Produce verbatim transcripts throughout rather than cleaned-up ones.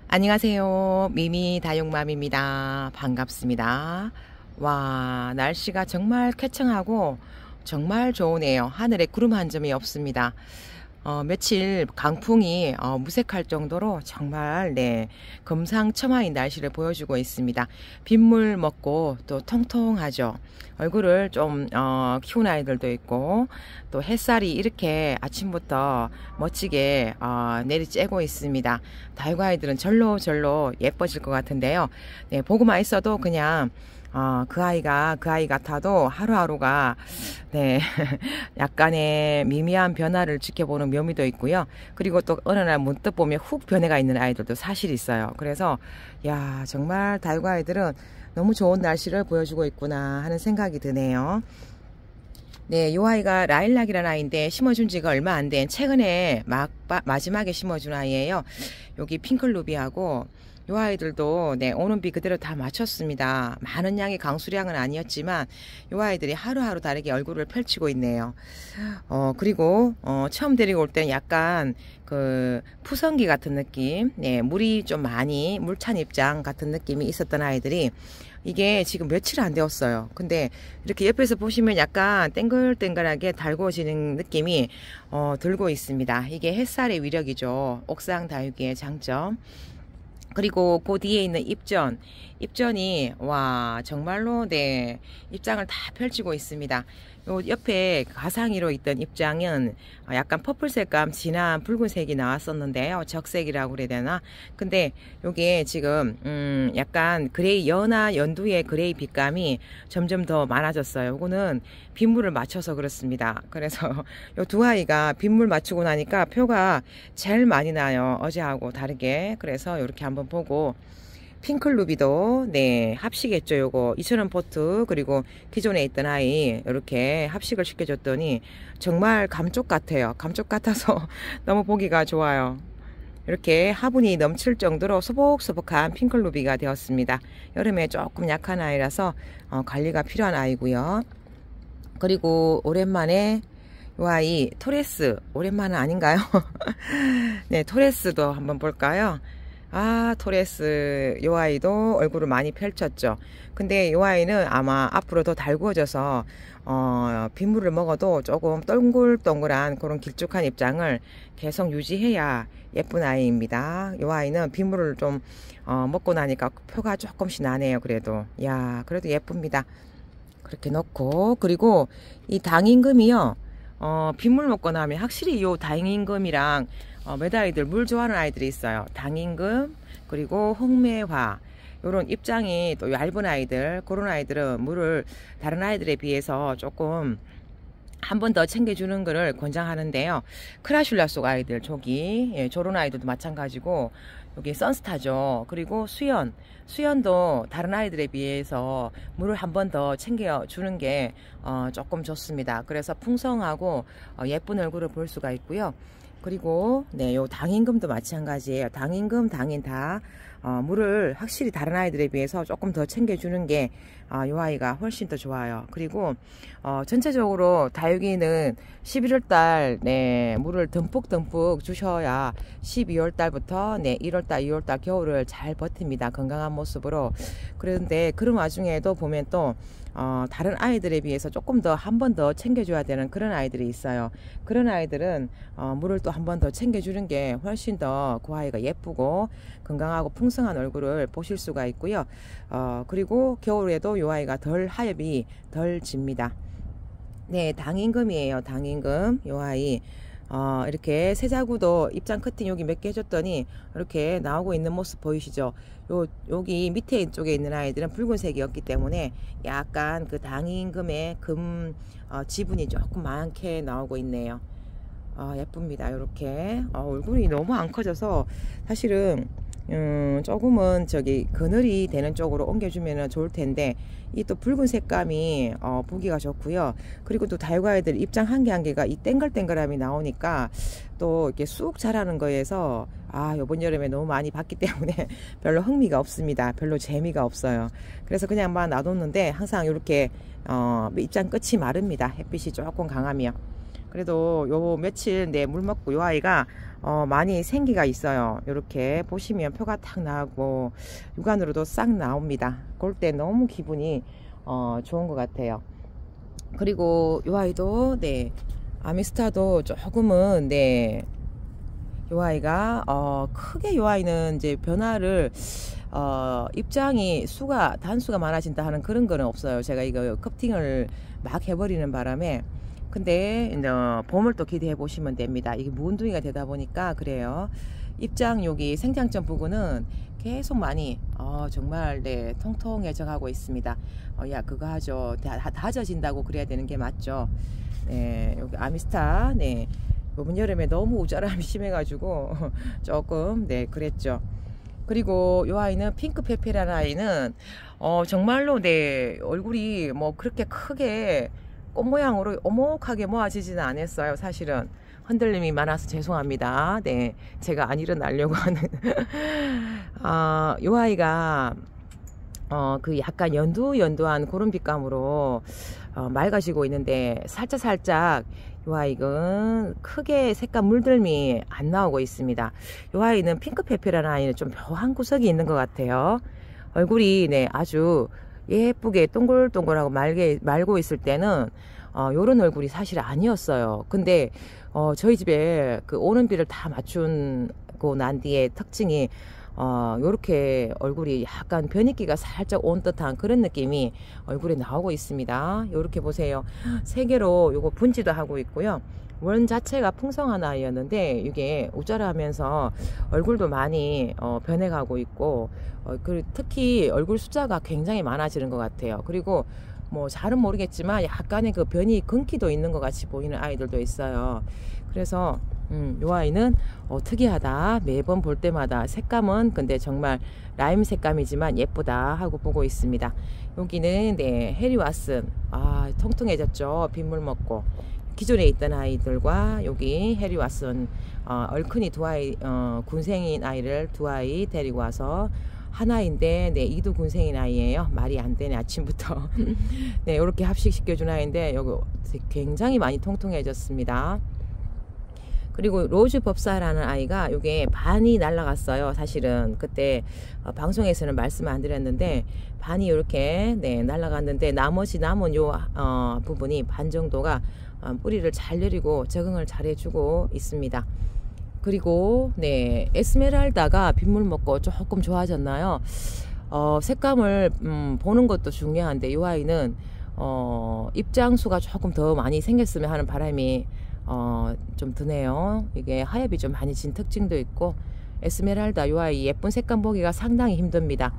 안녕하세요. 미미 다육맘입니다. 반갑습니다. 와, 날씨가 정말 쾌청하고 정말 좋으네요. 하늘에 구름 한 점이 없습니다. 어, 며칠 강풍이 어, 무색할 정도로 정말 네 금상첨화인 날씨를 보여주고 있습니다. 빗물 먹고 또 통통하죠. 얼굴을 좀 어, 키운 아이들도 있고 또 햇살이 이렇게 아침부터 멋지게 어, 내리쬐고 있습니다. 다육 아이들은 절로 절로 예뻐질 것 같은데요. 네, 보고만 있어도 그냥 어, 그 아이가 그 아이 같아도 하루하루가 네 약간의 미미한 변화를 지켜보는 묘미도 있고요. 그리고 또 어느 날 문득 보면 훅 변해가 있는 아이들도 사실 있어요. 그래서 야 정말 다육 아이들은 너무 좋은 날씨를 보여주고 있구나 하는 생각이 드네요. 네, 요 아이가 라일락이라는 아이인데 심어준 지가 얼마 안 된 최근에 막 마지막에 심어준 아이예요. 여기 핑클루비하고 요 아이들도 네 오는 비 그대로 다 맞췄습니다. 많은 양의 강수량은 아니었지만 요 아이들이 하루하루 다르게 얼굴을 펼치고 있네요. 어 그리고 어 처음 데리고 올 때는 약간 그 푸성기 같은 느낌, 네 물이 좀 많이 물찬 입장 같은 느낌이 있었던 아이들이 이게 지금 며칠 안 되었어요. 근데 이렇게 옆에서 보시면 약간 땡글땡글하게 달궈지는 느낌이 어 들고 있습니다. 이게 햇살의 위력이죠. 옥상 다육이의 장점. 그리고 그 뒤에 있는 입전 입전이 와 정말로 네 입장을 다 펼치고 있습니다. 요 옆에 가상이로 있던 입장은 약간 퍼플 색감 진한 붉은색이 나왔었는데요. 적색이라고 그래야 되나. 근데 요게 지금 음 약간 그레이 연화 연두의 그레이 빛감이 점점 더 많아졌어요. 요거는 빗물을 맞춰서 그렇습니다. 그래서 요 두 아이가 빗물 맞추고 나니까 표가 제일 많이 나요. 어제하고 다르게. 그래서 요렇게 한번 보고 핑클루비도 네 합식했죠. 요거 이천 원 포트 그리고 기존에 있던 아이 이렇게 합식을 시켜줬더니 정말 감쪽 같아요. 감쪽 같아서 너무 보기가 좋아요. 이렇게 화분이 넘칠 정도로 소복소복한 핑클루비가 되었습니다. 여름에 조금 약한 아이라서 어, 관리가 필요한 아이고요. 그리고 오랜만에 이 아이 토레스 오랜만은 아닌가요? 네 토레스도 한번 볼까요? 아 토레스 요 아이도 얼굴을 많이 펼쳤죠. 근데 요 아이는 아마 앞으로 더 달구어져서 어, 빗물을 먹어도 조금 동글동글한 그런 길쭉한 입장을 계속 유지해야 예쁜 아이입니다. 요 아이는 빗물을 좀 어, 먹고 나니까 표가 조금씩 나네요. 그래도 야 그래도 예쁩니다. 그렇게 넣고 그리고 이 당임금이요 어, 빗물 먹고 나면 확실히 요 당임금이랑 어, 몇 아이들 물 좋아하는 아이들이 있어요. 당임금 그리고 홍매화 요런 입장이 또 얇은 아이들 그런 아이들은 물을 다른 아이들에 비해서 조금 한 번 더 챙겨주는 것을 권장하는데요. 크라슐라 속 아이들 저기 예, 저런 아이들도 마찬가지고 여기 선스타죠. 그리고 수연 수연도 다른 아이들에 비해서 물을 한 번 더 챙겨주는 게 어, 조금 좋습니다. 그래서 풍성하고 어, 예쁜 얼굴을 볼 수가 있고요. 그리고 네, 요 당임금도 마찬가지예요. 당임금, 당인 다 어, 물을 확실히 다른 아이들에 비해서 조금 더 챙겨주는 게 어, 요 아이가 훨씬 더 좋아요. 그리고 어, 전체적으로 다육이는 십일월 달 네, 물을 듬뿍듬뿍 주셔야 십이월 달부터 네, 일월 달, 이월 달 겨울을 잘 버팁니다. 건강한 모습으로. 그런데 그런 와중에도 보면 또 어, 다른 아이들에 비해서 조금 더 한 번 더 챙겨줘야 되는 그런 아이들이 있어요. 그런 아이들은 어, 물을 또 한 번 더 챙겨주는 게 훨씬 더 그 아이가 예쁘고 건강하고 풍성한 얼굴을 보실 수가 있고요. 어, 그리고 겨울에도 이 아이가 덜 하엽이 덜 집니다. 네, 당임금이에요. 당임금 이 아이. 어, 이렇게 세자구도 입장 커팅 여기 몇 개 해줬더니 이렇게 나오고 있는 모습 보이시죠? 요, 여기 밑에 쪽에 있는 아이들은 붉은색이었기 때문에 약간 그 당임금의 금 어, 지분이 조금 많게 나오고 있네요. 어, 예쁩니다. 이렇게 어, 얼굴이 너무 안 커져서 사실은 음, 조금은 저기 그늘이 되는 쪽으로 옮겨주면 좋을 텐데 이 또 붉은 색감이 어, 보기가 좋고요. 그리고 또 다육아이들 입장 한 개 한 개가 이 땡글땡글함이 나오니까 또 이렇게 쑥 자라는 거에서 아 요번 여름에 너무 많이 봤기 때문에 별로 흥미가 없습니다. 별로 재미가 없어요. 그래서 그냥 막 놔뒀는데 항상 이렇게 어, 입장 끝이 마릅니다. 햇빛이 조금 강하면. 그래도 요 며칠 내 물 먹고 요 아이가 어, 많이 생기가 있어요. 이렇게 보시면 표가 탁 나고 육안으로도 싹 나옵니다. 그럴 때 너무 기분이 어, 좋은 것 같아요. 그리고 이 아이도 네 아미스타도 조금은 네 이 아이가 어, 크게 이 아이는 이제 변화를 어, 입장이 수가 단수가 많아진다 하는 그런 거는 없어요. 제가 이거 커팅을 막 해버리는 바람에. 근데 이제 봄을 또 기대해 보시면 됩니다. 이게 무운둥이가 되다 보니까 그래요. 입장 여기 생장점 부분은 계속 많이 어, 정말 네 통통해져 가고 있습니다. 어, 야 그거 하죠. 다, 다 다져진다고 그래야 되는 게 맞죠. 네 여기 아미스타 네 이번 여름에 너무 우자람이 심해가지고 조금 네 그랬죠. 그리고 이 아이는 핑크 페페라는 아이는 어 정말로 내 얼굴이 뭐 그렇게 크게 꽃 모양으로 오목하게 모아지지는 않았어요. 사실은 흔들림이 많아서 죄송합니다. 네 제가 안 일어나려고 하는 아, 이 아이가 어 그 약간 연두 연두한 그런 빛감으로 어, 맑아지고 있는데 살짝 살짝 이 아이는 크게 색감 물들미 안 나오고 있습니다. 이 아이는 핑크페페라는 아이는 좀 묘한 구석이 있는 것 같아요. 얼굴이 네 아주 예쁘게 동글동글하고 말게 말고 있을 때는 어, 요런 얼굴이 사실 아니었어요. 근데 어, 저희 집에 그 오는 비를 다 맞추고 난 뒤에 특징이 어, 요렇게 얼굴이 약간 변이기가 살짝 온 듯한 그런 느낌이 얼굴에 나오고 있습니다. 요렇게 보세요. 세 개로 요거 분지도 하고 있고요. 원 자체가 풍성한 아이였는데 이게 우짜라하면서 얼굴도 많이 어, 변해가고 있고 어, 그리고 특히 얼굴 숫자가 굉장히 많아지는 것 같아요. 그리고 뭐 잘은 모르겠지만 약간의 그 변이 근기도 있는 것 같이 보이는 아이들도 있어요. 그래서 음, 요 아이는 어, 특이하다. 매번 볼 때마다 색감은 근데 정말 라임 색감이지만 예쁘다 하고 보고 있습니다. 여기는 네 해리왓슨 아 통통해졌죠. 빗물 먹고 기존에 있던 아이들과 여기 해리왓슨 어, 얼큰이 두 아이 어, 군생인 아이를 두 아이 데리고 와서 하나인데 네 이도 군생인 아이예요. 말이 안 되네 아침부터. 네 이렇게 합식시켜준 아이인데 여기 굉장히 많이 통통해졌습니다. 그리고 로즈 법사라는 아이가 이게 반이 날라갔어요. 사실은 그때 어, 방송에서는 말씀 안 드렸는데 반이 이렇게 네 날라갔는데 나머지 남은 요 어, 부분이 반 정도가 어, 뿌리를 잘 내리고 적응을 잘 해주고 있습니다. 그리고 네 에스메랄다가 빗물 먹고 조금 좋아졌나요? 어, 색감을 음, 보는 것도 중요한데 이 아이는 어, 입장수가 조금 더 많이 생겼으면 하는 바람이 어, 좀 드네요. 이게 하엽이 좀 많이 진 특징도 있고 에스메랄다 이 아이 예쁜 색감 보기가 상당히 힘듭니다.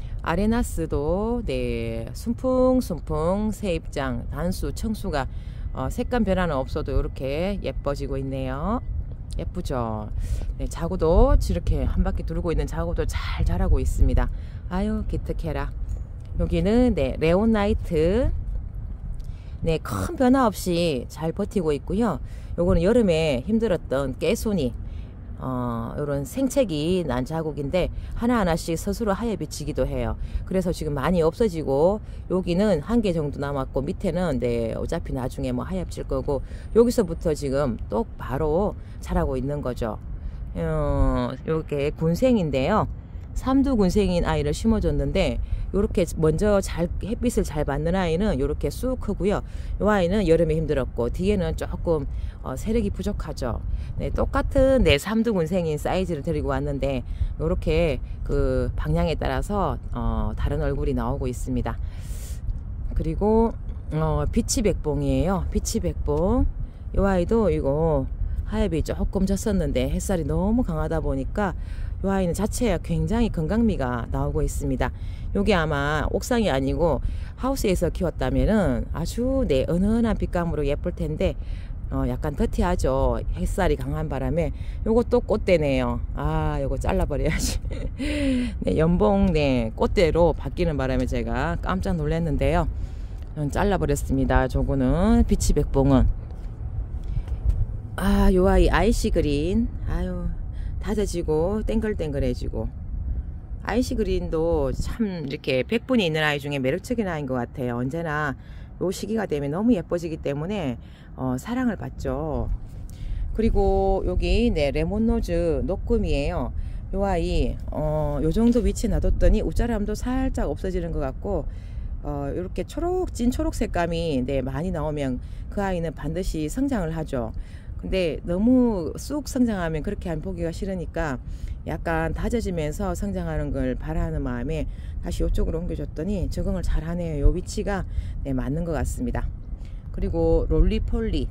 아레나스도 네 순풍순풍 새 입장 단수 청수가 어, 색감 변화는 없어도 이렇게 예뻐지고 있네요. 예쁘죠. 네, 자구도 이렇게 한 바퀴 돌고 있는 자구도 잘 자라고 있습니다. 아유 기특해라. 여기는 네 레온나이트 네 큰 변화 없이 잘 버티고 있고요. 요거는 여름에 힘들었던 깨손이 어, 요런 생채기 난 자국인데 하나하나씩 스스로 하엽이 지기도 해요. 그래서 지금 많이 없어지고 여기는 한 개 정도 남았고 밑에는 네 어차피 나중에 뭐 하엽 질 거고 여기서부터 지금 또 바로 자라고 있는 거죠. 어, 요게 군생인데요. 삼두 군생인 아이를 심어줬는데 요렇게 먼저 잘 햇빛을 잘 받는 아이는 요렇게 쑥 크고요. 요 아이는 여름에 힘들었고 뒤에는 조금 어, 세력이 부족하죠. 네, 똑같은 네 삼두 군생인 사이즈를 데리고 왔는데 요렇게 그 방향에 따라서 어, 다른 얼굴이 나오고 있습니다. 그리고 어, 비치백봉이에요. 비치백봉 요 아이도 이거 하엽이 조금 졌었는데 햇살이 너무 강하다 보니까 이 아이는 자체가 굉장히 건강미가 나오고 있습니다. 요게 아마 옥상이 아니고 하우스에서 키웠다면은 아주 네 은은한 빛감으로 예쁠 텐데 어 약간 더티하죠. 햇살이 강한 바람에 요것도 꽃대네요. 아 요거 잘라버려야지. 네 연봉 네 꽃대로 바뀌는 바람에 제가 깜짝 놀랐는데요. 잘라버렸습니다. 저거는 비치백봉은 아 요 아이 아이시 그린 아유 다져지고 땡글땡글해지고 아이시 그린도 참 이렇게 백분이 있는 아이 중에 매력적인 아이인 것 같아요. 언제나 요 시기가 되면 너무 예뻐지기 때문에 어, 사랑을 받죠. 그리고 여기 네 레몬로즈 녹금이에요. 요 아이 어, 요 정도 위치에 놔뒀더니 웃자람도 살짝 없어지는 것 같고, 어, 이렇게 초록 찐 초록 색감이 네 많이 나오면 그 아이는 반드시 성장을 하죠. 근데 너무 쑥 성장하면 그렇게 안 보기가 싫으니까 약간 다져지면서 성장하는 걸 바라는 마음에 다시 이쪽으로 옮겨줬더니 적응을 잘 하네요. 요 위치가 네 맞는 것 같습니다. 그리고 롤리폴리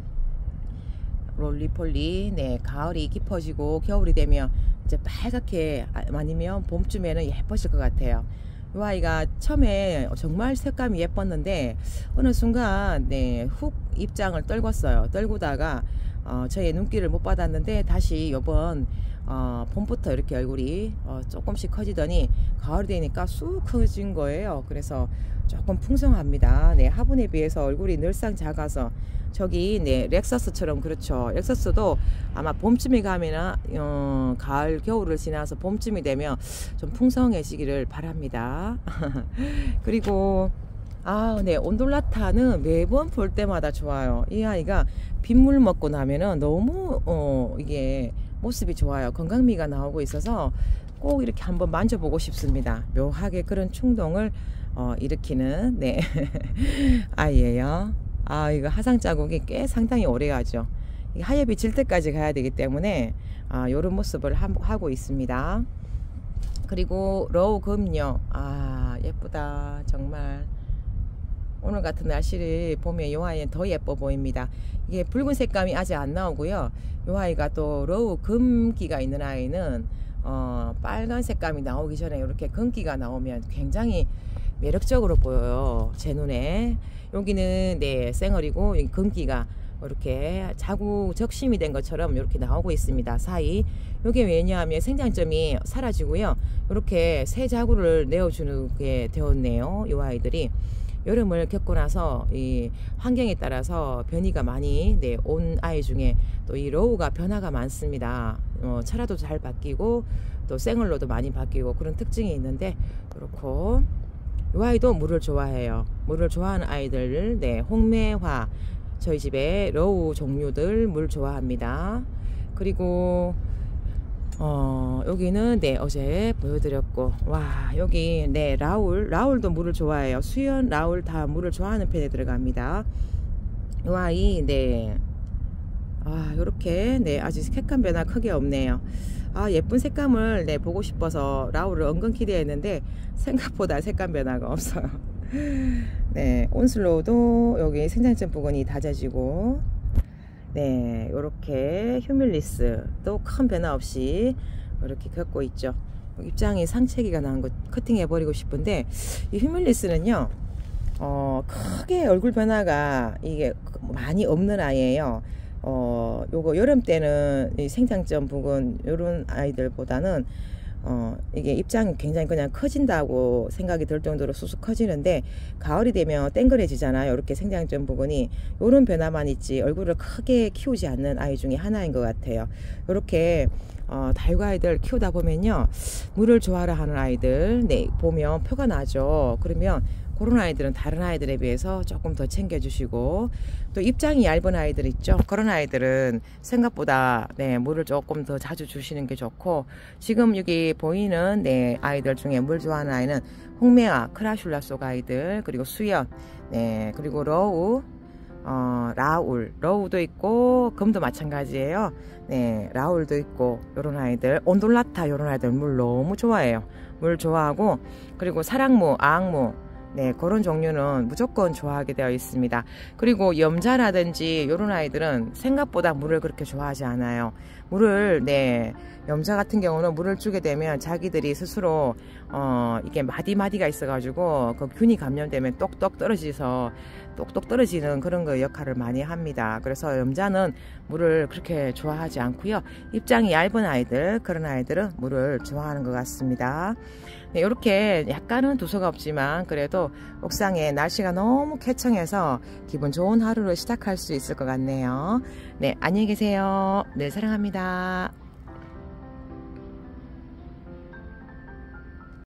롤리폴리 네 가을이 깊어지고 겨울이 되면 이제 빨갛게, 아니면 봄쯤에는 예뻐질 것 같아요. 이 아이가 처음에 정말 색감이 예뻤는데 어느 순간 네 훅 입장을 떨궜어요. 떨구다가 어, 저의 눈길을 못 받았는데 다시 요번 어, 봄부터 이렇게 얼굴이 어, 조금씩 커지더니 가을이 되니까 쑥 커진 거예요. 그래서 조금 풍성합니다. 네, 화분에 비해서 얼굴이 늘상 작아서 저기 네 렉서스처럼, 그렇죠. 렉서스도 아마 봄쯤에 가면은 어, 가을 겨울을 지나서 봄쯤이 되면 좀 풍성해지기를 바랍니다. 그리고 아, 네, 온돌라타는 매번 볼 때마다 좋아요. 이 아이가 빗물 먹고 나면은 너무 어 이게 모습이 좋아요. 건강미가 나오고 있어서 꼭 이렇게 한번 만져보고 싶습니다. 묘하게 그런 충동을 어, 일으키는 네 아이예요. 아, 이거 화상 자국이 꽤 상당히 오래 가죠. 하엽이 질 때까지 가야 되기 때문에 아, 요런 모습을 하, 하고 있습니다. 그리고 로우 금요. 아, 예쁘다 정말. 오늘 같은 날씨를 보면 이 아이는 더 예뻐 보입니다. 이게 붉은 색감이 아직 안 나오고요. 이 아이가 또 로우 금기가 있는 아이는 어, 빨간 색감이 나오기 전에 이렇게 금기가 나오면 굉장히 매력적으로 보여요. 제 눈에. 여기는 네 쌩얼이고 여기 금기가 이렇게 자국 적심이 된 것처럼 이렇게 나오고 있습니다. 사이. 이게 왜냐하면 생장점이 사라지고요. 이렇게 새 자국을 내어주는 게 되었네요. 이 아이들이. 여름을 겪고 나서 이 환경에 따라서 변이가 많이 네, 온 아이 중에 또 이 로우가 변화가 많습니다. 어, 철화도 잘 바뀌고 또 생얼로도 많이 바뀌고 그런 특징이 있는데, 그렇고 이 아이도 물을 좋아해요. 물을 좋아하는 아이들, 네, 홍매화, 저희 집에 로우 종류들 물 좋아합니다. 그리고 어, 여기는 네 어제 보여드렸고, 와 여기 네 라울 라울도 물을 좋아해요. 수연 라울 다 물을 좋아하는 편에 들어갑니다. 이 아이 네 아 요렇게 네 아직 색감 변화 크게 없네요. 아 예쁜 색감을 네 보고 싶어서 라울을 은근 기대했는데 생각보다 색감 변화가 없어요. 네 온슬로우도 여기 생장점 부분이 다져지고, 네, 요렇게 휴밀리스도 큰 변화 없이 이렇게 겪고 있죠. 입장이 상체기가 나온 거 커팅해 버리고 싶은데, 이 휴밀리스는요 어, 크게 얼굴 변화가 이게 많이 없는 아이예요. 어, 요거 여름 때는 이 생장점 부분 요런 아이들보다는 어, 이게 입장이 굉장히 그냥 커진다고 생각이 들 정도로 쑥쑥 커지는데, 가을이 되면 땡그레지잖아요. 이렇게 생장점 부분이. 요런 변화만 있지 얼굴을 크게 키우지 않는 아이 중에 하나인 것 같아요. 이렇게 어, 달과 아이들 키우다 보면요, 물을 좋아라 하는 아이들 네 보면 표가 나죠. 그러면 그런 아이들은 다른 아이들에 비해서 조금 더 챙겨주시고, 또 입장이 얇은 아이들 있죠. 그런 아이들은 생각보다 네 물을 조금 더 자주 주시는 게 좋고, 지금 여기 보이는 네 아이들 중에 물 좋아하는 아이는 홍매화, 크라슐라 속 아이들, 그리고 수연, 네 그리고 러우, 어, 라울, 러우도 있고 금도 마찬가지예요. 네 라울도 있고 요런 아이들, 온돌라타 요런 아이들 물 너무 좋아해요. 물 좋아하고, 그리고 사랑무, 아악무 네 그런 종류는 무조건 좋아하게 되어 있습니다. 그리고 염자라든지 요런 아이들은 생각보다 물을 그렇게 좋아하지 않아요. 물을 네 염자 같은 경우는 물을 주게 되면 자기들이 스스로 어 이게 마디마디가 있어 가지고 그 균이 감염되면 똑똑 떨어지서 똑똑 떨어지는 그런 거 역할을 많이 합니다. 그래서 염자는 물을 그렇게 좋아하지 않고요. 입장이 얇은 아이들, 그런 아이들은 물을 좋아하는 것 같습니다. 네, 이렇게 약간은 두서가 없지만 그래도 옥상에 날씨가 너무 쾌청해서 기분 좋은 하루를 시작할 수 있을 것 같네요. 네, 안녕히 계세요. 네, 사랑합니다.